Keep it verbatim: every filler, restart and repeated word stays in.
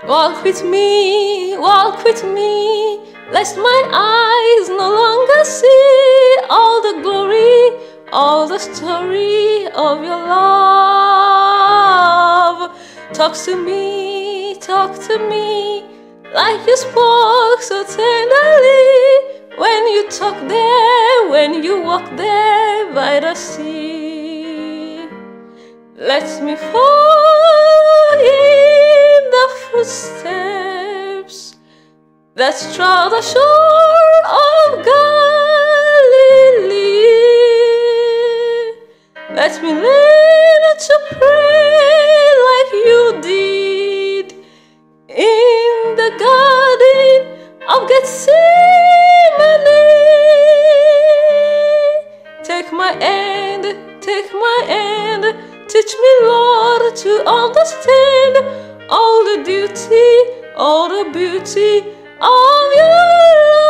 Walk with me, walk with me, lest my eyes no longer see all the glory, all the story of your love. Talk to me, talk to me, like you spoke so tenderly, when you talk there, when you walk there by the sea. Let me follow in the footsteps that trod the shore of Galilee. Let me learn to pray like you did in the garden of Gethsemane. Take my hand, take my hand, teach me, Lord, to understand all the beauty, all the beauty of your love.